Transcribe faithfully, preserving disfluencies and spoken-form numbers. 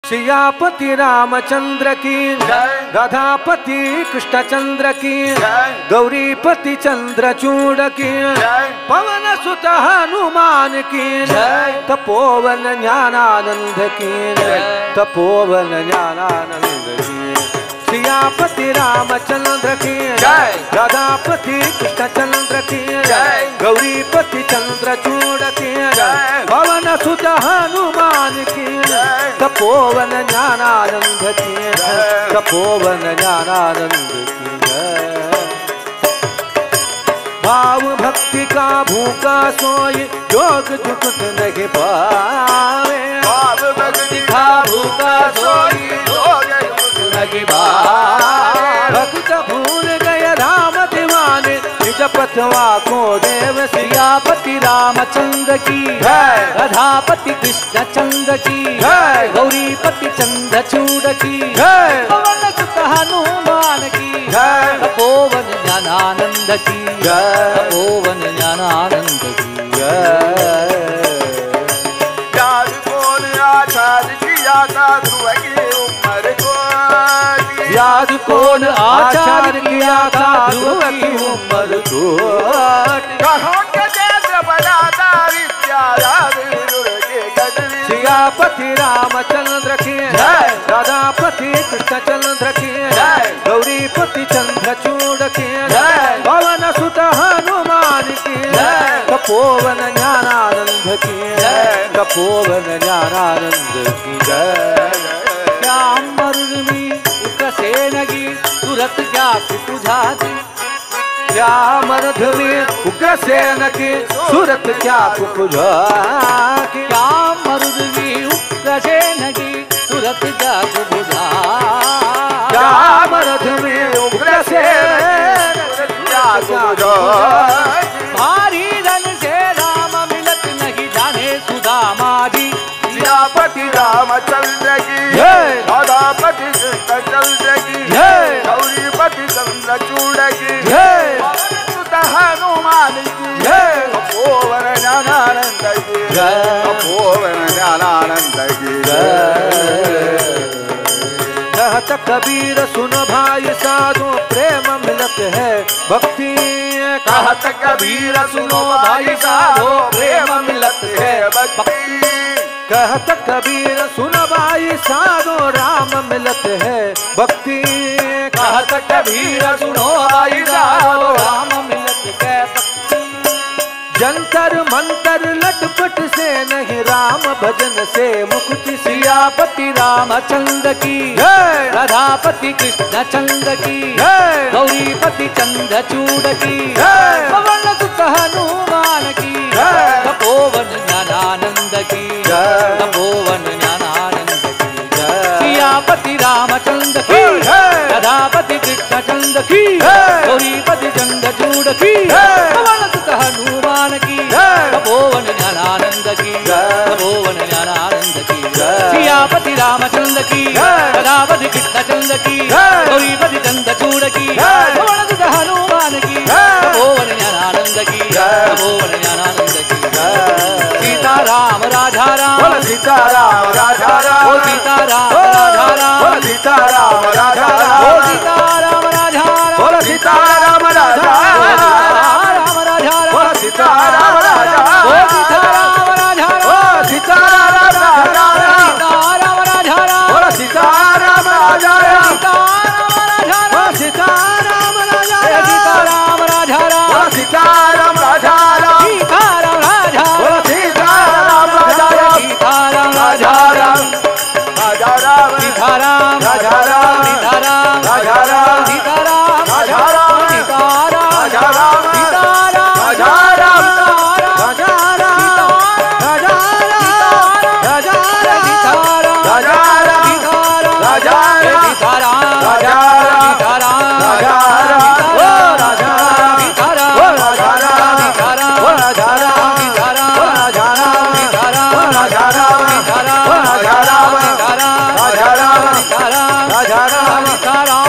सियापति रामचंद्र की गधापति कृष्णचंद्र की गौरीपति चंद्रचूड़ की पवन सुत हनुमान की तपोवन ज्ञानानंद की तपोवन ज्ञानानंद की सियापति रामचंद्र की गधापति कृष्णचंद्र की गौरीपति चंद्रचूड़ की पवन सुत हनुमान की तपोवन ज्ञानानंद की तपोवन ज्ञानानंद की भाव भक्ति का भूखा सोई जोग जुगत नहीं पावे भाव भक्ति का भूखा सोई जोग जुगत नहीं पावे भक्त भूल गए राम दीवाने निज पथवा को देव सियापति रामचंद्र की राधापति कृष्ण चंद्र की गौरीपति चंद्रचूड़ की पवन सुत हनुमान की तपोवन ज्ञानानंद की तपोवन ज्ञानानंद की याद कौन आचार्य किया था ध्रुव की उम्र को याद कौन आचार्य किया था ध्रुव की उम्र को कहों के जैसे बनाता विद्या याद के गजनी सियापति रामचंद्र की राधापति कृष्णचंद्र की गौरीपति चंद्रचूड़ की पवन सुत हनुमान की तपोवन ज्ञानानंद की तपोवन ज्ञानानंद की श्याम मरुदमी उग्रसेन की सूरत क्या कुजाती श्याम रधवी उग्रसेन की सूरत क्या कुजा की श्याम मरुदमी उग्रसेन की सूरत क्या कुजा श्याम रधवी उग्रसेन क्या कुजा भारी धन से राम मिलत नहीं जाने सुदामा जी सियापति रामचंद्र की राधापति कृष्णचंद्र की गौरीपति चंद्रचूड़ की पवन सुत हनुमान की तपोवन ज्ञानानंद की तपोवन ज्ञानानंद की कहत कबीर सुन भाई साधु प्रेम मिलत है भक्ति कहत कबीर सुनो भाई साधो प्रेम मिलत है भक्ति कहत कबीर सुन भाई साधो राम मिलत है भक्ति कहत कबीर सुनो भाई साधो राम मिलत है भक्ति जंतर मंतर लटपट से नहीं राम भजन से मुक्ति सियापति रामचंद्र की राधापति कृष्ण चंद्र की गौरीपति चंद्रचूड़ की पवन सुत हनुमान की तपोवन ज्ञानानंद की तपोवन ज्ञानानंद की सियापति रामचंद्र की राधापति कृष्ण चंद्र की गौरीपति चंद्रचूड़ की पवन सुत हनुमान की तपोवन ज्ञानानंद की तपोवन ज्ञानानंद की सियापति रामचंद्र की राधापति कृष्ण चंद्र की गौरीपति चंद्रचूड़ की पवन सुत हनुमान की तपोवन ज्ञानानंद की तपोवन ज्ञानानंद की सीताराम राधा राम सीताराम राधा राम सीताराम राधा राम सीताराम राधा राम सीताराम राधा बोल सीताराम राधा राम राधा राम सीताराम राधा सीताराम राधा सीताराम राधा सीताराम राधा बोल सीताराम राधा सीताराम राधा सीताराम राजा सीताराम राधा सीताराम राधा सीताराम राधा सीताराम राधा सीताराम राधा राधा राम सीताराम राधा राम सीताराम राधा राम सीताराम राधा राम सीताराम राधा राम सीताराम राधा राम राजा राजा राजा सीताराम राजा सीताराम राजा सीताराम राजा सीताराम राजा ओ राजा सीताराम ओ राजा सीताराम ओ राजा सीताराम ओ राजा सीताराम ओ राजा सीताराम ओ राजा सीताराम राजा सीताराम राजा सीताराम राजा सीताराम